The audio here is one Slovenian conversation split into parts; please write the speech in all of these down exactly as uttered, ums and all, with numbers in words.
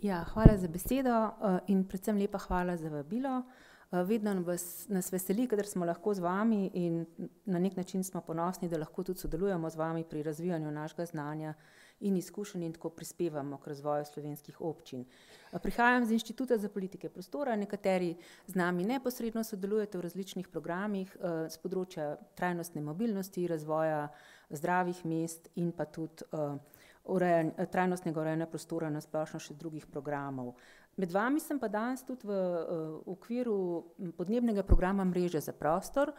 Ja, hvala za besedo in predvsem lepa hvala za vabilo. Vedno vas, nas veseli, kadar smo lahko z vami in na nek način smo ponosni, da lahko tudi sodelujemo z vami pri razvijanju našega znanja in izkušenj in tako prispevamo k razvoju slovenskih občin. Prihajam z Inštituta za politike prostora, nekateri z nami neposredno sodelujete v različnih programih z področja trajnostne mobilnosti, razvoja zdravih mest in pa tudi Urejan, trajnostnega urejanja prostora na splošno še drugih programov. Med vami sem pa danes tudi v, v okviru podnebnega programa Mreže za prostor,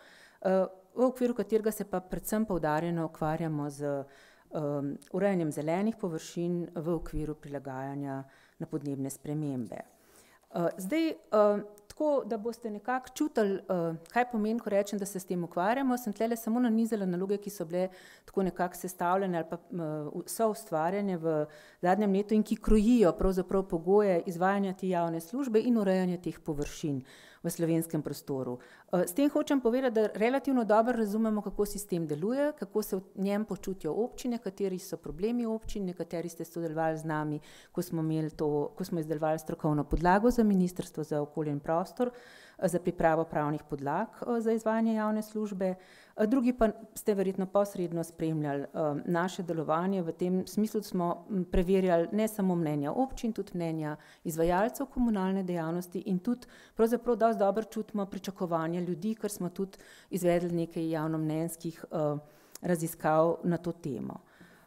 v okviru katerega se pa predvsem poudarjeno ukvarjamo z um, urejanjem zelenih površin v okviru prilagajanja na podnebne spremembe. Uh, zdaj, uh, tako, da boste nekako čutili, uh, kaj pomeni, ko rečem, da se s tem ukvarjamo, sem tlele samo nanizala naloge, ki so bile tako nekako sestavljene ali pa uh, so ustvarjene v zadnjem letu in ki krojijo pravzaprav pogoje izvajanja te javne službe in urejanja teh površin v slovenskem prostoru. Uh, s tem hočem povedati, da relativno dobro razumemo, kako sistem deluje, kako se v njem počutijo občine, kateri so problemi občin, nekateri ste sodelovali z nami, ko smo imeli to, ko smo izdelovali strokovno podlago za Ministrstvo za okolje in prostor, za pripravo pravnih podlag za izvajanje javne službe. Drugi pa ste verjetno posredno spremljali naše delovanje. V tem smislu smo preverjali ne samo mnenja občin, tudi mnenja izvajalcev komunalne dejavnosti in tudi pravzaprav dosti dobro čutimo pričakovanja ljudi, ker smo tudi izvedli nekaj javnomnenjskih raziskav na to temo.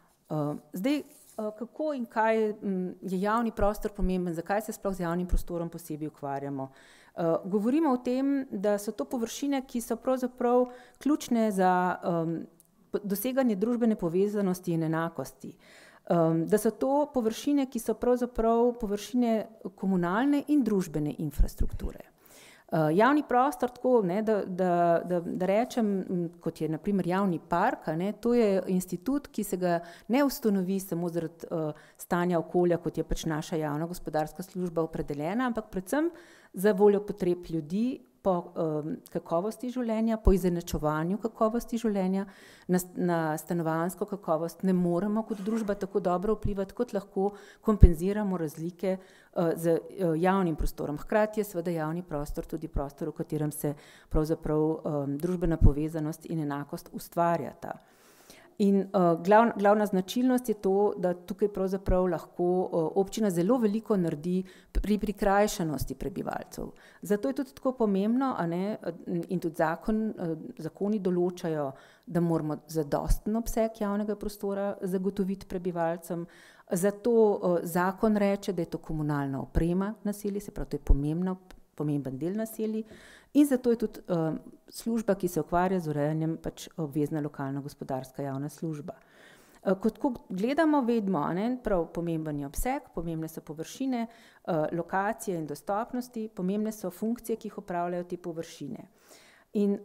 Zdaj, kako in kaj je javni prostor pomemben, zakaj se sploh z javnim prostorom posebej ukvarjamo? Uh, govorimo o tem, da so to površine, ki so pravzaprav ključne za um, doseganje družbene povezanosti in enakosti. Um, da so to površine, ki so pravzaprav površine komunalne in družbene infrastrukture. Uh, javni prostor, tako, ne, da, da, da, da rečem, kot je na primer javni park, ne, to je institut, ki se ga ne ustanovi samo zaradi uh, stanja okolja, kot je pač naša javna gospodarska služba opredeljena, ampak predvsem za voljo potreb ljudi po um, kakovosti življenja, po izenačevanju kakovosti življenja, na, na stanovanjsko kakovost ne moremo kot družba tako dobro vplivati, kot lahko kompenziramo razlike uh, z uh, javnim prostorom. Hkrati je seveda javni prostor tudi prostor, v katerem se pravzaprav um, družbena povezanost in enakost ustvarjata. In uh, glav, glavna značilnost je to, da tukaj pravzaprav lahko uh, občina zelo veliko naredi pri prikrajšanosti prebivalcev. Zato je tudi tako pomembno, a ne, in tudi zakon, uh, zakoni določajo, da moramo zadosten obseg javnega prostora zagotoviti prebivalcem. Zato uh, zakon reče, da je to komunalna oprema naselij, se pravi, to je pomembno, pomemben del naselij. In zato je tudi uh, služba, ki se ukvarja z urejanjem, pač obvezna lokalna gospodarska javna služba. Uh, kot ko gledamo, vedmo, ne, prav pomemben je obseg, pomembne so površine, uh, lokacije in dostopnosti, pomembne so funkcije, ki jih opravljajo te površine. In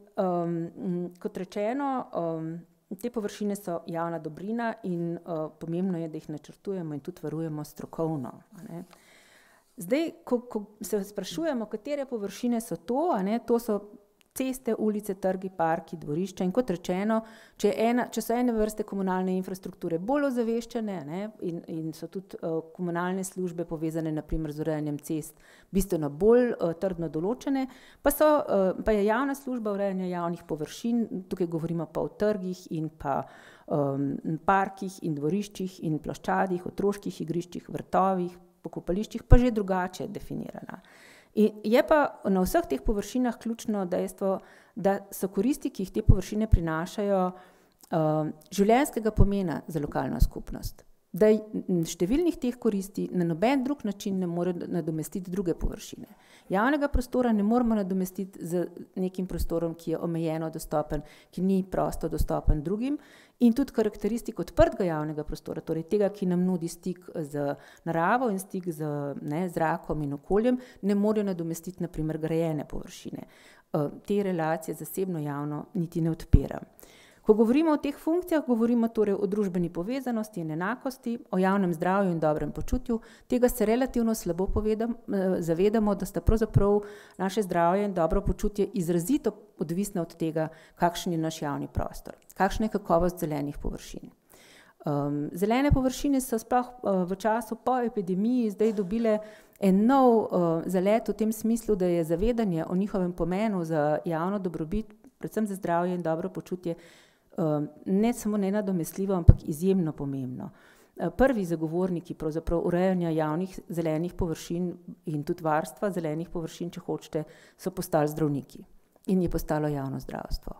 um, kot rečeno, um, te površine so javna dobrina in uh, pomembno je, da jih načrtujemo in tudi varujemo strokovno. Ne. Zdaj, ko, ko se sprašujemo, katere površine so to, a ne, to so ceste, ulice, trgi, parki, dvorišča in kot rečeno, če, ena, če so ene vrste komunalne infrastrukture bolj ozaveščene, ne, in, in so tudi uh, komunalne službe povezane naprimer z urejanjem cest bistveno bolj uh, trdno določene, pa, so, uh, pa je javna služba urejanja javnih površin, tukaj govorimo pa o trgih in pa um, parkih in dvoriščih in ploščadih, otroških igriščih, vrtovih, pokopališčih pa že drugače definirana. In je pa na vseh teh površinah ključno dejstvo, da so koristi, ki jih te površine prinašajo, uh, življenjskega pomena za lokalno skupnost. Da številnih teh koristi na noben drug način ne more nadomestiti druge površine. Javnega prostora ne moramo nadomestiti z nekim prostorom, ki je omejeno dostopen, ki ni prosto dostopen drugim in tudi karakteristik odprtega javnega prostora, torej tega, ki nam nudi stik z naravo in stik z ne, zrakom in okoljem, ne morejo nadomestiti na primer grajene površine. Te relacije zasebno javno niti ne odpiram. Ko govorimo o teh funkcijah, govorimo torej o družbeni povezanosti in enakosti, o javnem zdravju in dobrem počutju. Tega se relativno slabo povedam, zavedamo, da sta pravzaprav naše zdravje in dobro počutje izrazito odvisna od tega, kakšen je naš javni prostor, kakšna je kakovost zelenih površin. Um, zelene površine so sploh uh, v času po epidemiji zdaj dobile en nov uh, zalet v tem smislu, da je zavedanje o njihovem pomenu za javno dobrobit, predvsem za zdravje in dobro počutje, uh, ne samo nenadomestljivo, ampak izjemno pomembno. Uh, prvi zagovorniki pravzaprav urejanja javnih zelenih površin in tudi varstva zelenih površin, če hočete, so postali zdravniki in je postalo javno zdravstvo.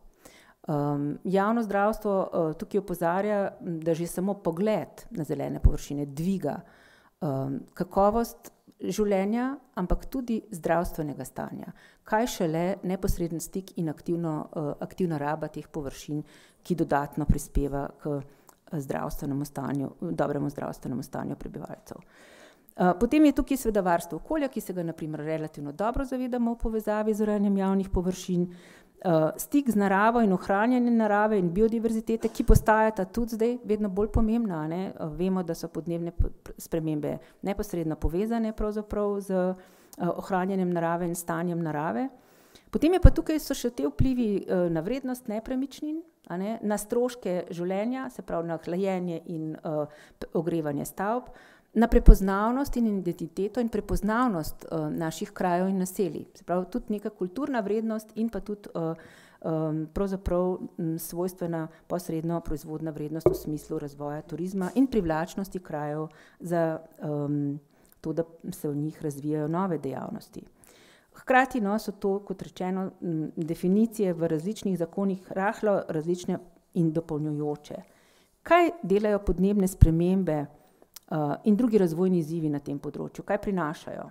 Um, javno zdravstvo uh, tukaj opozarja, da že samo pogled na zelene površine dviga um, kakovost življenja, ampak tudi zdravstvenega stanja. Kaj šele neposreden stik in aktivno, uh, aktivna raba teh površin, ki dodatno prispeva k zdravstvenemu stanju, dobremu zdravstvenemu stanju prebivalcev. Uh, potem je tukaj seveda varstvo okolja, ki se ga na primer relativno dobro zavedamo v povezavi z urejanjem javnih površin. Uh, stik z naravo in ohranjanje narave in biodiverzitete, ki postajata tudi zdaj vedno bolj pomembna. Ne? Uh, vemo, da so podnebne spremembe neposredno povezane pravzaprav z uh, ohranjanjem narave in stanjem narave. Potem je pa tukaj so še te vplivi uh, na vrednost nepremičnin, a ne? Na stroške življenja, se pravi na hlajenje in uh, ogrevanje stavb, na prepoznavnost in identiteto in prepoznavnost uh, naših krajev in naselij. Se pravi, tudi neka kulturna vrednost in pa tudi uh, um, pravzaprav m, svojstvena posredno proizvodna vrednost v smislu razvoja turizma in privlačnosti krajev za um, to, da se v njih razvijajo nove dejavnosti. Hkrati no, so to, kot rečeno, m, definicije v različnih zakonih rahlo različne in dopolnjujoče. Kaj delajo podnebne spremembe Uh, in drugi razvojni izzivi na tem področju, kaj prinašajo.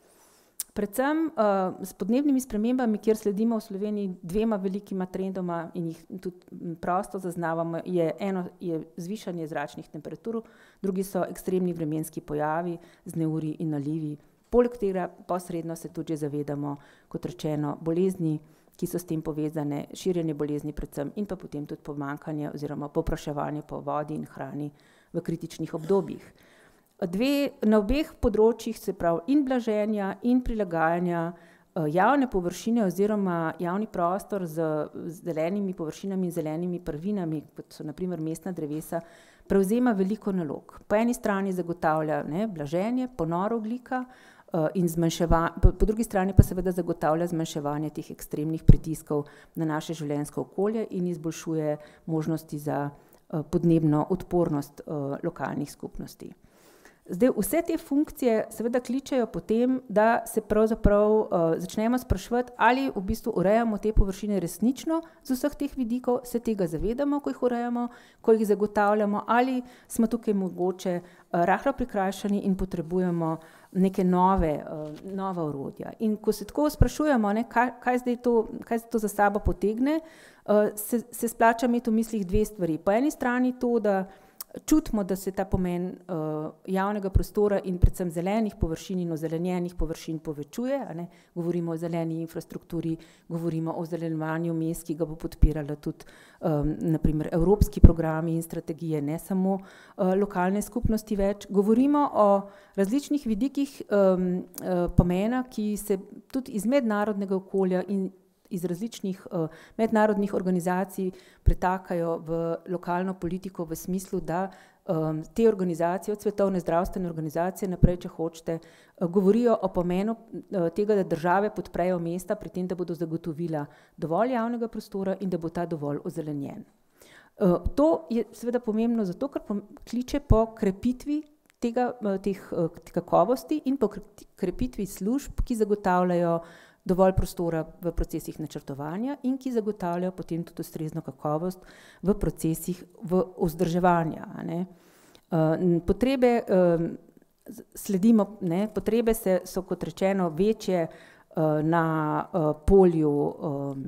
Predvsem uh, s podnebnimi spremembami, kjer sledimo v Sloveniji dvema velikima trendoma in jih tudi prosto zaznavamo, je eno je zvišanje zračnih temperatur, drugi so ekstremni vremenski pojavi z neurji in nalivi. Poleg tega posredno se tudi zavedamo, kot rečeno, bolezni, ki so s tem povezane, širjenje bolezni predvsem in pa potem tudi pomanjkanje oziroma povpraševanje po vodi in hrani v kritičnih obdobjih. Dve, na obeh področjih, se pravi in blaženja in prilagajanja javne površine oziroma javni prostor z zelenimi površinami in zelenimi prvinami, kot so na primer mestna drevesa, prevzema veliko nalog. Po eni strani zagotavlja ne, blaženje, ponor ogljika uh, in zmanjševanje, po, po drugi strani pa seveda zagotavlja zmanjševanje teh ekstremnih pritiskov na naše življenjsko okolje in izboljšuje možnosti za uh, podnebno odpornost uh, lokalnih skupnosti. Zdaj, vse te funkcije seveda kličejo potem, da se pravzaprav uh, začnemo spraševati, ali v bistvu urejamo te površine resnično z vseh teh vidikov, se tega zavedamo, ko jih urejamo, ko jih zagotavljamo, ali smo tukaj mogoče uh, rahlo prikrajšani in potrebujemo neke nove, uh, nova orodja. In ko se tako sprašujemo, ne, kaj, kaj, zdaj to, kaj to za sabo potegne, uh, se, se splača imeti v mislih dve stvari. Po eni strani to, da čutimo, da se ta pomen uh, javnega prostora in predvsem zelenih površin in ozelenjenih površin povečuje. A ne? Govorimo o zeleni infrastrukturi, govorimo o zelenjevanju mest, ki ga bo podpirala tudi um, na primer evropski programi in strategije, ne samo uh, lokalne skupnosti več. Govorimo o različnih vidikih um, uh, pomena, ki se tudi iz mednarodnega okolja in iz različnih uh, mednarodnih organizacij pretakajo v lokalno politiko v smislu, da um, te organizacije, od Svetovne zdravstvene organizacije naprej, če hočete, uh, govorijo o pomenu uh, tega, da države podprejo mesta pri tem, da bodo zagotovila dovolj javnega prostora in da bo ta dovolj ozelenjen. Uh, to je seveda pomembno zato, ker kliče po krepitvi tega, uh, teh uh, kakovosti in po krepitvi služb, ki zagotavljajo dovolj prostora v procesih načrtovanja in ki zagotavljajo potem tudi ustrezno kakovost v procesih v vzdrževanja. Ne. Uh, potrebe uh, sledimo, ne, potrebe se, so kot rečeno večje uh, na uh, polju um,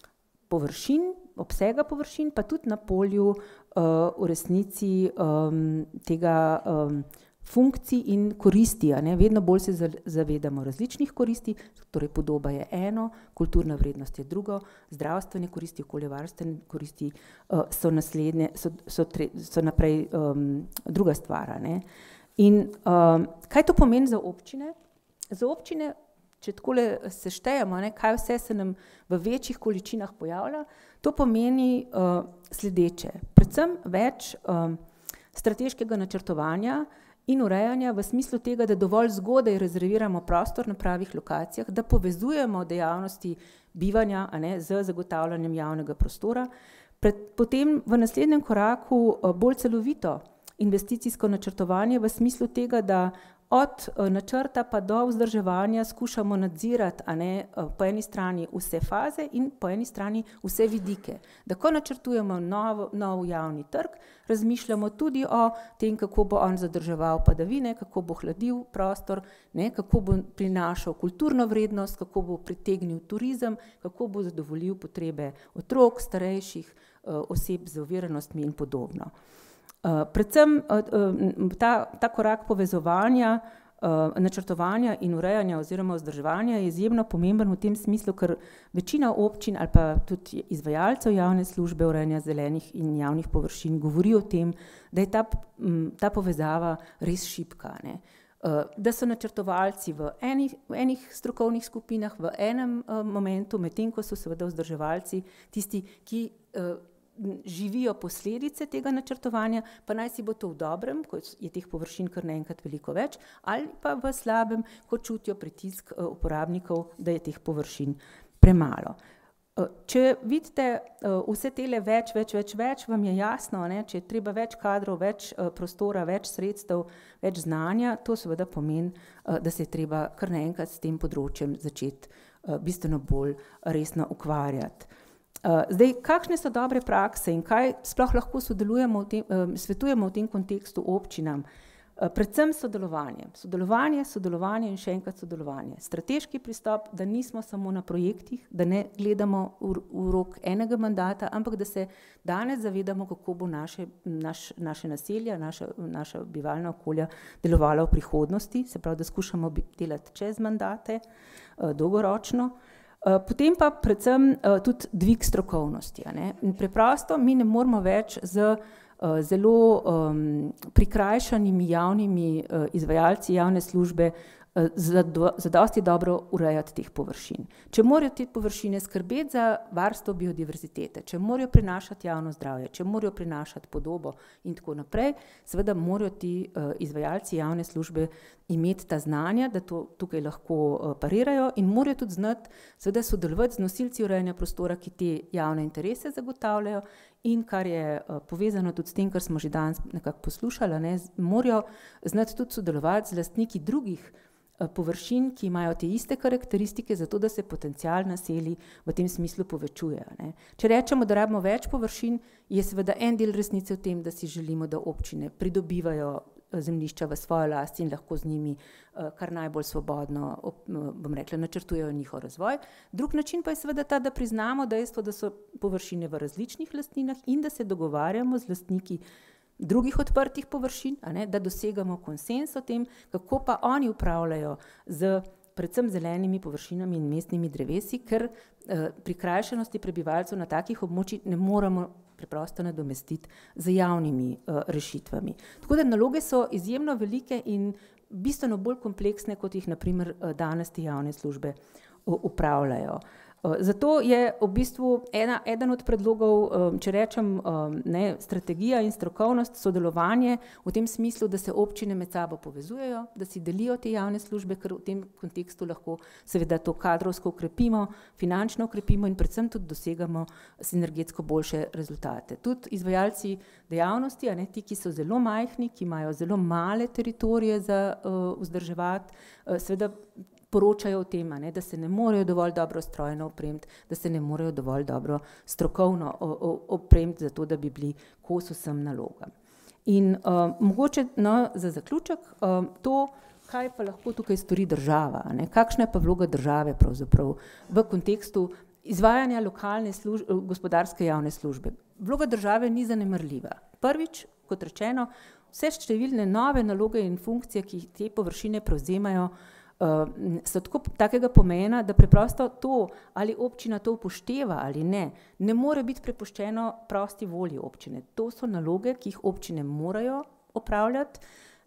površin, obsega površin, pa tudi na polju uh, v resnici um, tega um, funkcij in koristi, a ne, vedno bolj se zavedamo različnih koristi, torej podoba je eno, kulturna vrednost je drugo, zdravstvene koristi, okoljevarstvene koristi uh, so naslednje, so, so, tre, so naprej um, druga stvar, a ne. In um, kaj to pomeni za občine? Za občine, če takole seštejemo, ne, kaj vse se nam v večjih količinah pojavlja, to pomeni uh, sledeče, predvsem več um, strateškega načrtovanja in urejanja v smislu tega, da dovolj zgodaj rezerviramo prostor na pravih lokacijah, da povezujemo dejavnosti bivanja, a ne, z zagotavljanjem javnega prostora. Pred, potem v naslednjem koraku bolj celovito investicijsko načrtovanje v smislu tega, da od načrta pa do vzdrževanja skušamo nadzirati, a ne, po eni strani vse faze in po eni strani vse vidike. Da ko načrtujemo nov, nov javni trg, razmišljamo tudi o tem, kako bo on zadrževal padavine, kako bo hladil prostor, ne, kako bo prinašal kulturno vrednost, kako bo pritegnil turizem, kako bo zadovoljil potrebe otrok, starejših, oseb z oviranostmi in podobno. Uh, predvsem uh, ta, ta korak povezovanja, uh, načrtovanja in urejanja oziroma vzdrževanja je izjemno pomemben v tem smislu, ker večina občin ali pa tudi izvajalcev javne službe urejanja zelenih in javnih površin govori o tem, da je ta, m, ta povezava res šibka, ne. Uh, da so načrtovalci v enih, v enih strokovnih skupinah v enem uh, momentu, medtem ko so seveda vzdrževalci tisti, ki uh, živijo posledice tega načrtovanja, pa naj si bo to v dobrem, ko je teh površin kar naenkrat veliko več, ali pa v slabem, ko čutijo pritisk uporabnikov, da je teh površin premalo. Če vidite vse tele več, več, več, več, vam je jasno, ne, če je treba več kadrov, več prostora, več sredstev, več znanja, to seveda pomeni, da se je treba kar naenkrat s tem področjem začeti bistveno bolj resno ukvarjati. Uh, zdaj, kakšne so dobre prakse in kaj sploh lahko sodelujemo v tem, uh, svetujemo v tem kontekstu občinam? Uh, predvsem sodelovanje. Sodelovanje, sodelovanje in še enkrat sodelovanje. Strateški pristop, da nismo samo na projektih, da ne gledamo v, v rok enega mandata, ampak da se danes zavedamo, kako bo naše, naš, naše naselja, naša, naša bivalna okolja delovala v prihodnosti, se pravi, da skušamo delati čez mandate, uh, dolgoročno. Potem pa predvsem uh, tudi dvig strokovnosti. A ne? In preprosto mi ne moramo več z uh, zelo um, prikrajšanimi javnimi uh, izvajalci javne službe uh, za dosti dobro urejati teh površin. Če morajo te površine skrbeti za varstvo biodiverzitete, če morajo prinašati javno zdravje, če morajo prinašati podobo in tako naprej, seveda morajo ti uh, izvajalci javne službe imeti ta znanja, da to tukaj lahko uh, parirajo in morajo tudi znati seveda sodelovati z nosilci urejanja prostora, ki te javne interese zagotavljajo in kar je uh, povezano tudi s tem, kar smo že danes nekako poslušali, ne, morajo znati tudi sodelovati z lastniki drugih uh, površin, ki imajo te iste karakteristike, zato da se potencial naselij v tem smislu povečuje. Ne. Če rečemo, da rabimo več površin, je seveda en del resnice v tem, da si želimo, da občine pridobivajo zemljišča v svojo last in lahko z njimi uh, kar najbolj svobodno, op, bom rekla, načrtujejo njihov razvoj. Drug način pa je seveda ta, da priznamo dejstvo, da so površine v različnih lastninah in da se dogovarjamo z lastniki drugih odprtih površin, a ne, da dosegamo konsens o tem, kako pa oni upravljajo z predvsem zelenimi površinami in mestnimi drevesi, ker uh, prikrajšanosti prebivalcev na takih območjih ne moremo preprosto nadomestiti z javnimi uh, rešitvami. Tako da naloge so izjemno velike in bistveno bolj kompleksne, kot jih na primer danes te javne službe uh, upravljajo. Uh, zato je v bistvu ena, eden od predlogov, um, če rečem, um, ne, strategija in strokovnost, sodelovanje v tem smislu, da se občine med sabo povezujejo, da si delijo te javne službe, ker v tem kontekstu lahko seveda to kadrovsko ukrepimo, finančno ukrepimo in predvsem tudi dosegamo sinergetsko boljše rezultate. Tudi izvajalci dejavnosti, a ne, ti, ki so zelo majhni, ki imajo zelo male teritorije za uh, vzdrževati, uh, seveda poročajo o tem, ne, da se ne morejo dovolj dobro strojno opremiti, da se ne morejo dovolj dobro strokovno opremiti za to, da bi bili kos vsem nalogam. In uh, mogoče no, za zaključek uh, to, kaj pa lahko tukaj stori država, ne, kakšna je pa vloga države pravzaprav v kontekstu izvajanja lokalne službe, gospodarske javne službe. Vloga države ni zanemarljiva. Prvič, kot rečeno, vse številne nove naloge in funkcije, ki te površine prevzemajo, Uh, so tako, takega pomena, da preprosto to, ali občina to upošteva ali ne, ne more biti prepuščeno prosti volji občine. To so naloge, ki jih občine morajo opravljati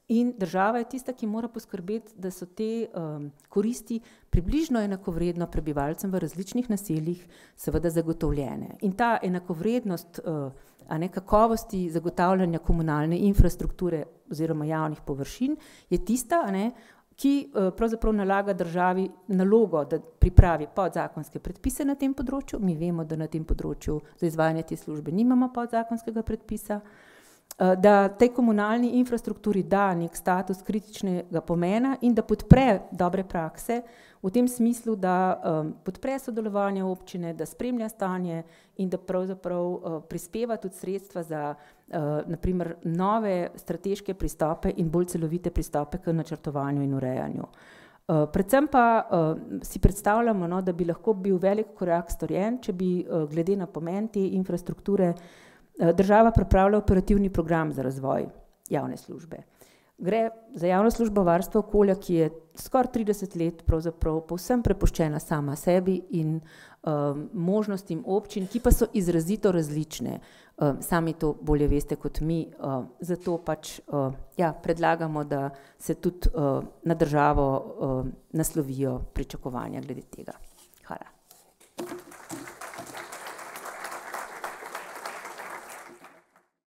In država je tista, ki mora poskrbeti, da so te um, koristi približno enakovredno prebivalcem v različnih naseljih seveda zagotovljene. In ta enakovrednost uh, a ne, kakovosti zagotavljanja komunalne infrastrukture oziroma javnih površin je tista, a ne, ki uh, pravzaprav nalaga državi nalogo, da pripravi podzakonske predpise na tem področju. Mi vemo, da na tem področju za izvajanje te službe nimamo podzakonskega predpisa, da tej komunalni infrastrukturi da nek status kritičnega pomena in da podpre dobre prakse v tem smislu, da um, podpre sodelovanje občine, da spremlja stanje in da pravzaprav uh, prispeva tudi sredstva za uh, naprimer nove strateške pristope in bolj celovite pristope k načrtovanju in urejanju. Uh, predvsem pa uh, si predstavljamo, no, da bi lahko bil velik korak storjen, če bi uh, glede na pomen te infrastrukture država pripravlja operativni program za razvoj javne službe. Gre za javno službo varstva okolja, ki je skoraj trideset let pravzaprav povsem prepuščena sama sebi in um, možnostim občin, ki pa so izrazito različne. Um, sami to bolje veste kot mi, um, zato pač uh, ja, predlagamo, da se tudi uh, na državo uh, naslovijo pričakovanja glede tega. Hvala.